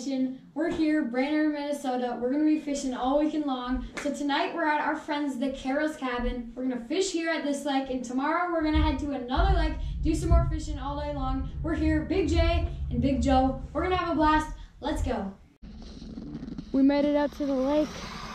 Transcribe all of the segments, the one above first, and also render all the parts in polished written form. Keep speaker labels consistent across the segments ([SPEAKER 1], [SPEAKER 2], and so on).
[SPEAKER 1] Nation. We're here, Brainerd, Minnesota. We're going to be fishing all weekend long. So tonight we're at our friends, the Carroll's cabin. We're going to fish here at this lake, and tomorrow we're going to head to another lake, do some more fishing all day long. We're here, Big J and Big Joe. We're going to have a blast. Let's go. We made it out to the lake.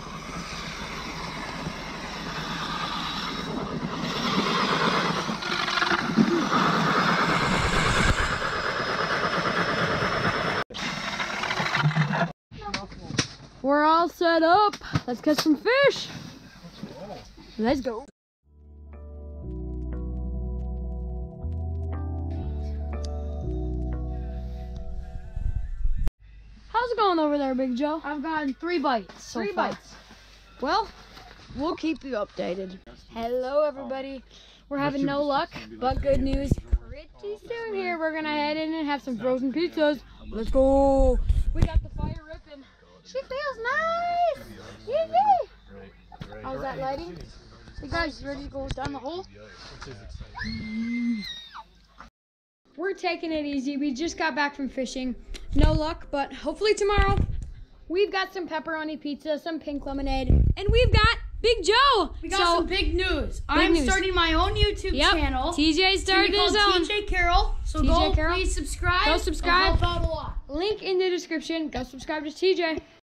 [SPEAKER 1] We're all set up. Let's catch some fish. Let's go. How's it going over there, Big Joe?
[SPEAKER 2] I've gotten 3 bites so
[SPEAKER 1] Three
[SPEAKER 2] far.
[SPEAKER 1] bites. Well, we'll keep you updated. Hello, everybody. We're having no luck, but good news. Pretty soon here, we're gonna head in and have some frozen pizzas. Let's go. We got the fire ripping. She feels nice. Yee-yee. How's that lighting? You guys ready to go down the hole? We're taking it easy. We just got back from fishing. No luck, but hopefully tomorrow. We've got some pepperoni pizza, some pink lemonade, and we've got Big Joe.
[SPEAKER 2] We got some big news. I'm starting my own YouTube channel.
[SPEAKER 1] TJ started his own.
[SPEAKER 2] TJ Carroll. So go please subscribe.
[SPEAKER 1] Go subscribe.
[SPEAKER 2] It'll help out a lot.
[SPEAKER 1] Link in the description. Go subscribe to TJ.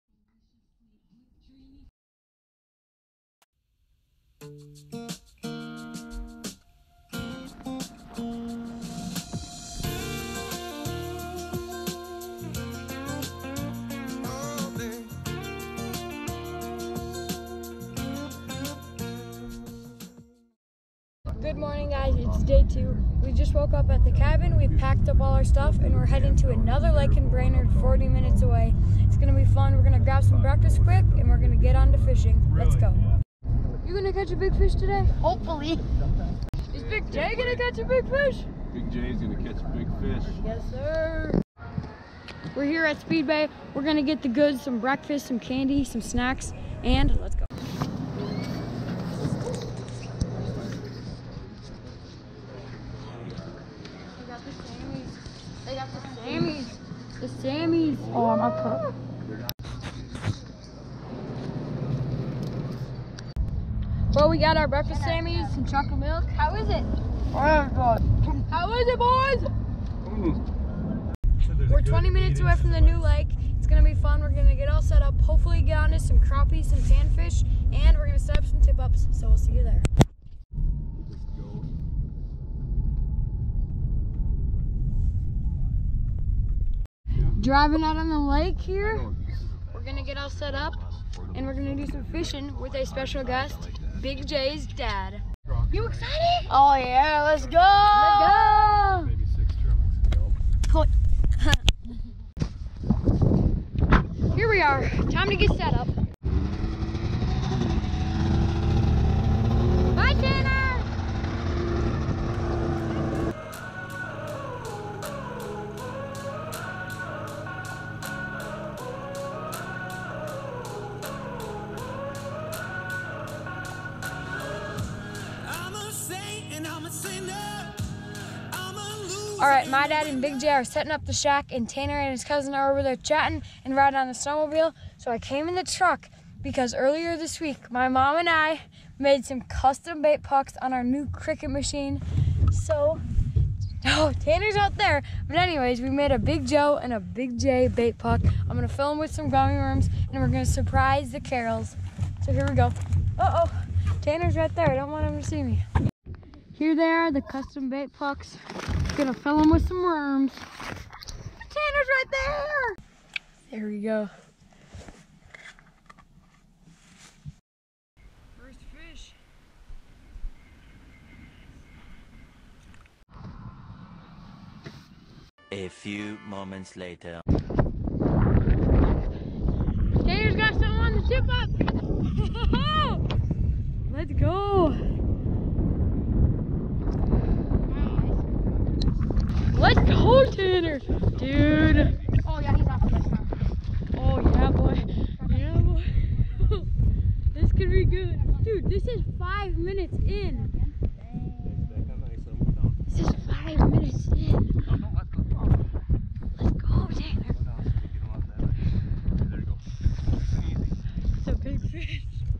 [SPEAKER 1] Good morning, guys. It's day 2. We just woke up at the cabin. We packed up all our stuff and we're heading to another lake in Brainerd, 40 minutes away. It's gonna be fun. We're gonna grab some breakfast quick and we're gonna get on to fishing. Let's go. You gonna catch a big fish today?
[SPEAKER 2] Hopefully.
[SPEAKER 1] Is Big J gonna catch a big fish?
[SPEAKER 3] Big J's gonna catch a big fish.
[SPEAKER 1] Yes, sir. We're here at Speed Bay. We're gonna get the goods, some breakfast, some candy, some snacks, and let's go. They got the Sammies. The Sammies. Oh, I'm up. Well, we got our breakfast Sammies, some chocolate milk. How is it? How is it, boys? We're 20 minutes away from the new lake. It's gonna be fun. We're gonna get all set up. Hopefully get on to some crappies, some panfish, and we're gonna set up some tip-ups. So we'll see you there. Driving out on the lake here. We're gonna get all set up and we're gonna do some fishing with a special guest, Big J's dad. You excited?
[SPEAKER 2] Oh yeah, let's go.
[SPEAKER 1] Let's go.
[SPEAKER 3] Maybe 6 trimmings.
[SPEAKER 1] Here we are. Time to get set up. Bye, Tanner. All right, my dad and Big J are setting up the shack, and Tanner and his cousin are over there chatting and riding on the snowmobile. So I came in the truck because earlier this week, my mom and I made some custom bait pucks on our new cricket machine. So, oh, Tanner's out there. But anyways, we made a Big Joe and a Big J bait puck. I'm gonna fill them with some gummy worms, and we're gonna surprise the Carrolls. So here we go. Uh-oh, Tanner's right there. I don't want him to see me. Here they are, the custom bait pucks. Gonna fill them with some worms. Tanner's right there. There we go. First fish.
[SPEAKER 4] A few moments later.
[SPEAKER 1] Tanner's got something on the tip up. Let's go. Let's go, Tanner! Dude!
[SPEAKER 2] Oh yeah, he's off the best time.
[SPEAKER 1] Oh yeah, boy. Yeah, boy. This could be good. Dude, this is 5 minutes in. This is 5 minutes in. Let's go, Tanner. fish.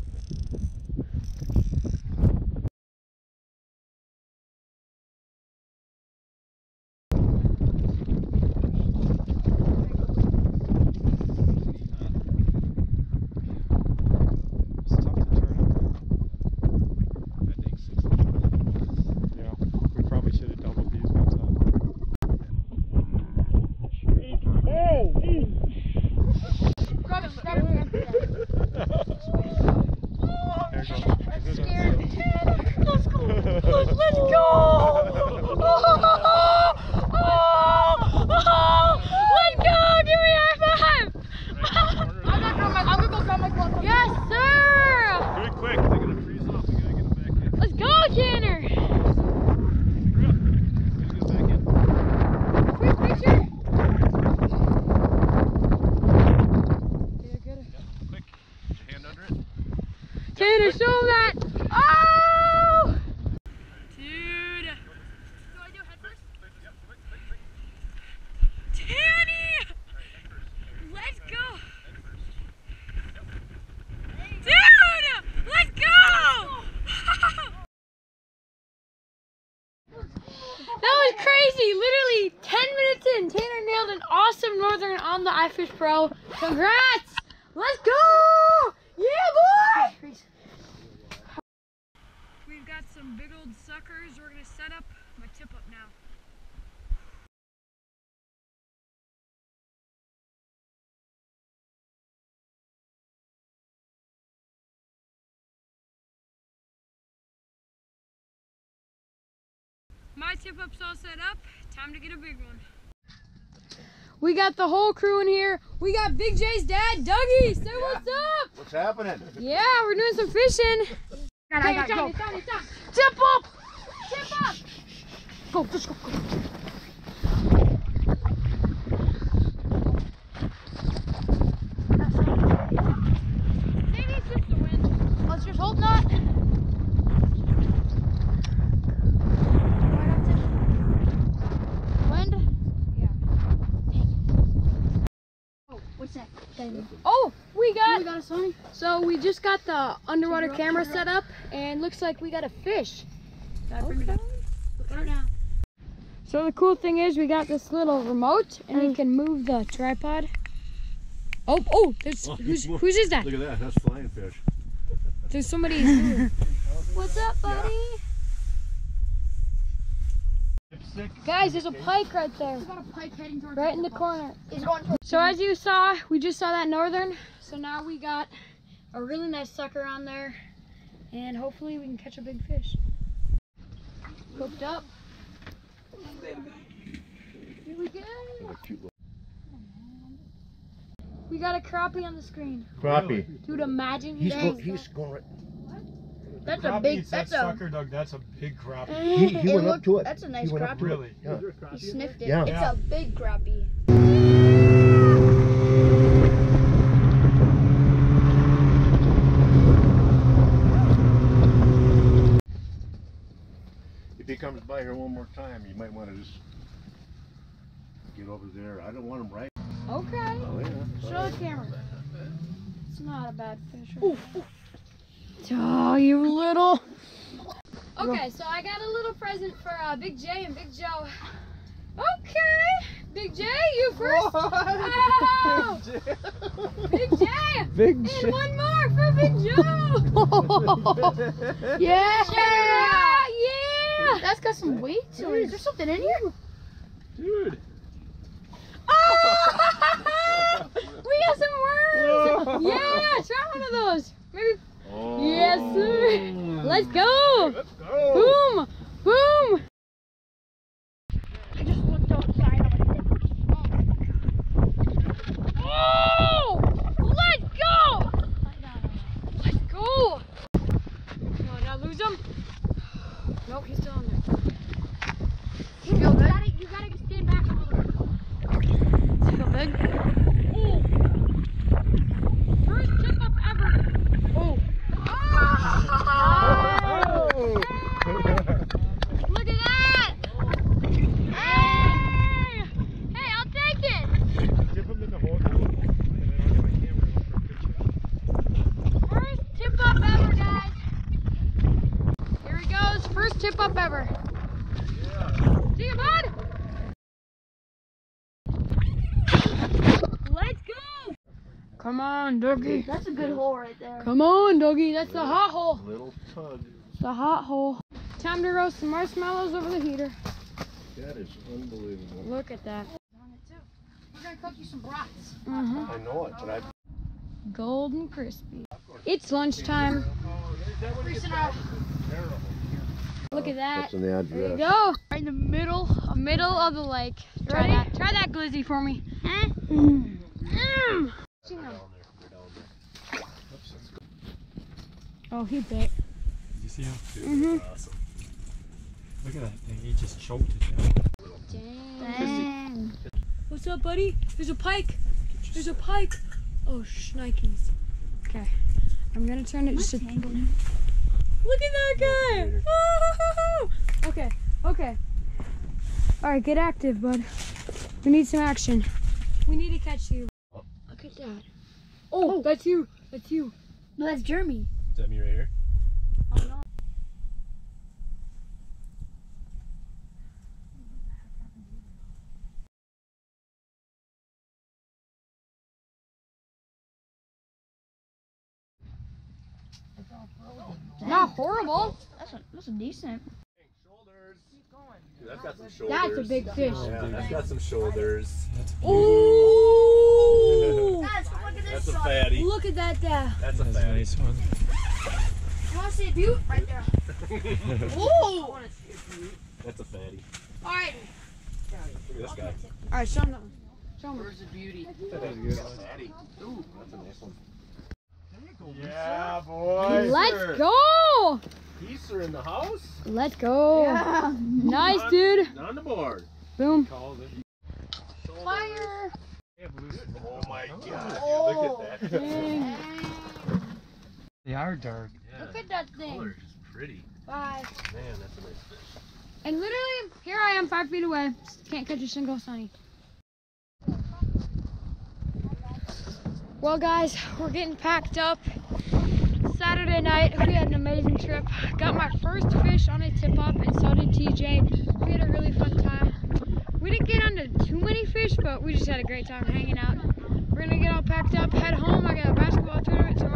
[SPEAKER 1] Tanner, show that! Oh! Dude! Do I do head first? Tanny! Let's go! Dude! Let's go! That was crazy! Literally 10 minutes in, Tanner nailed an awesome northern on the iFish Pro. Congrats! Let's go! Yeah, boy! We've got some big old suckers. We're gonna set up my tip up now. My tip up's all set up. Time to get a big one. We got the whole crew in here. We got Big J's dad, Dougie. Say what's up?
[SPEAKER 3] What's happening?
[SPEAKER 1] Yeah, we're doing some fishing.
[SPEAKER 2] I got go.
[SPEAKER 1] Tip up! Tip up! Go, fish, go, go. Maybe it's just the wind. Let's just hope not. Wind? Yeah.
[SPEAKER 2] Oh, what's that?
[SPEAKER 1] Oh, we got
[SPEAKER 2] a Sony.
[SPEAKER 1] So we just got the underwater camera set up, and looks like we got a fish. Okay. So the cool thing is we got this little remote, and we can move the tripod. Oh, there's whose is that?
[SPEAKER 3] Look at that, that's flying fish.
[SPEAKER 1] There's somebody. What's up, buddy? Guys, there's a pike right there.
[SPEAKER 2] Got a pike heading towards
[SPEAKER 1] Right in the corner.
[SPEAKER 2] He's going towards.
[SPEAKER 1] So as you saw, we just saw that northern. So now we got a really nice sucker on there, and hopefully we can catch a big fish. Hooked up. Here we go. We got a crappie on the screen.
[SPEAKER 3] Crappie.
[SPEAKER 1] Dude, imagine
[SPEAKER 3] He's going right.
[SPEAKER 2] That's a big.
[SPEAKER 5] That's a sucker, Doug. That's a big crappie.
[SPEAKER 3] He went up to it.
[SPEAKER 2] That's a nice
[SPEAKER 3] He went up
[SPEAKER 2] crappie.
[SPEAKER 3] to it.
[SPEAKER 5] Really?
[SPEAKER 3] Yeah.
[SPEAKER 2] He sniffed it.
[SPEAKER 3] Yeah.
[SPEAKER 2] It's a big crappie.
[SPEAKER 3] If he comes by here one more time, you might want to just get over there. I don't want him right.
[SPEAKER 1] Okay.
[SPEAKER 3] Oh, yeah.
[SPEAKER 1] Show the camera. It's not a bad fish. Oh, you little. Okay, so I got a little present for Big J and Big Joe. Okay, Big J, you first. Oh, Big J.
[SPEAKER 5] Big
[SPEAKER 1] And one more for Big Joe. Yeah.
[SPEAKER 2] That's got some weight to it. Is there something in here?
[SPEAKER 5] Dude.
[SPEAKER 1] Oh! We got some worms. Yeah, try one of those. Maybe.
[SPEAKER 3] Oh.
[SPEAKER 1] Yes, sir. Let's go.
[SPEAKER 3] Let's go.
[SPEAKER 1] Boom. Boom.
[SPEAKER 2] I just looked outside.
[SPEAKER 1] Oh! Let's go. Let's go. No, did I lose him? Nope, he's still on there. You gotta stand back a little bit. Feel big? Oh! First tip up ever. Oh! Look at that! Hey! Hey, I'll take it!
[SPEAKER 5] Dip him in the hole, and then I'll get my camera out for a picture.
[SPEAKER 1] First first tip up ever. See you, bud. Let's go. Come on, Dougie.
[SPEAKER 2] That's a good hole right there.
[SPEAKER 1] Come on, Dougie. That's the hot hole.
[SPEAKER 3] Little tug.
[SPEAKER 1] It's the hot hole. Time to roast some marshmallows over the heater.
[SPEAKER 3] That is unbelievable.
[SPEAKER 1] Look at that.
[SPEAKER 2] We're gonna cook you some brats.
[SPEAKER 3] I know it, but I.
[SPEAKER 1] Golden crispy. It's lunchtime. Look at that.
[SPEAKER 3] That's an address.
[SPEAKER 1] There you go. Right in the middle of the lake. Try that. Try that glizzy for me. Oh, he bit.
[SPEAKER 5] Did you see him? Dude, that's awesome. Look at that thing. He just choked it down.
[SPEAKER 1] Dang. What's up, buddy? There's a pike. There's a pike. Oh, shnikes. Okay. I'm gonna turn it just a... Look at that guy. Woo-hoo-hoo-hoo. Okay. Okay. All right, get active, bud. We need some action. We need to catch you. Look at that. Oh, that's you. That's you.
[SPEAKER 2] No, that's Jeremy.
[SPEAKER 5] Is that me right here?
[SPEAKER 2] Oh no.
[SPEAKER 1] Not horrible.
[SPEAKER 2] That's a decent.
[SPEAKER 3] Shoulders. Dude, that's got some shoulders.
[SPEAKER 1] That's a big fish.
[SPEAKER 3] Yeah, that's got some shoulders.
[SPEAKER 1] Ooh!
[SPEAKER 3] That's a fatty.
[SPEAKER 1] Look at that there.
[SPEAKER 3] That's a
[SPEAKER 5] That's a
[SPEAKER 3] fatty.
[SPEAKER 5] nice one.
[SPEAKER 2] You want to see a butte? Right there. Ooh!
[SPEAKER 3] That's a fatty.
[SPEAKER 2] Alright.
[SPEAKER 3] Look at this guy.
[SPEAKER 1] All right, show him that one. Show him.
[SPEAKER 2] Where's the beauty?
[SPEAKER 3] That's a good one. Fatty. Ooh, that's a nice one.
[SPEAKER 5] Yeah, boy.
[SPEAKER 1] Let's go.
[SPEAKER 3] Geese are in the house.
[SPEAKER 1] Let's go.
[SPEAKER 2] Yeah.
[SPEAKER 1] Nice, dude.
[SPEAKER 3] On the board.
[SPEAKER 1] Boom.
[SPEAKER 5] Called it.
[SPEAKER 1] Fire.
[SPEAKER 3] Oh my God.
[SPEAKER 2] Oh.
[SPEAKER 3] Look at that.
[SPEAKER 1] Dang.
[SPEAKER 5] They are dark.
[SPEAKER 3] Yeah.
[SPEAKER 1] Look at that
[SPEAKER 3] The
[SPEAKER 1] thing.
[SPEAKER 3] color is pretty.
[SPEAKER 1] Bye.
[SPEAKER 3] Man, that's a nice fish.
[SPEAKER 1] And literally, here I am 5 feet away. Can't catch a single sunny. Well, guys, we're getting packed up. Saturday night, we had an amazing trip. Got my first fish on a tip-up, and so did TJ. We had a really fun time. We didn't get onto too many fish, but we just had a great time hanging out. We're gonna get all packed up, head home. I got a basketball tournament tomorrow.